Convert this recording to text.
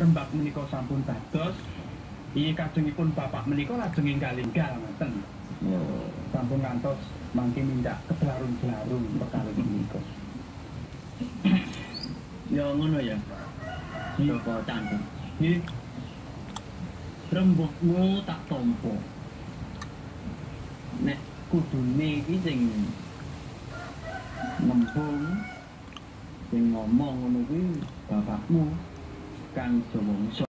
rembak menika sampun dados iki kajengipun bapak menika lajeng enggal-enggal ngoten. Sampun ngantos mangke mindak kebelarung-belarung perkara menika. Ya ngono ya. Joko Cangkuk. Nggih. Rembugmu tak tampa. Nek kudune iki sing ngembung sing ngomong ngono kuwi bapakmu Kang Jawangsa.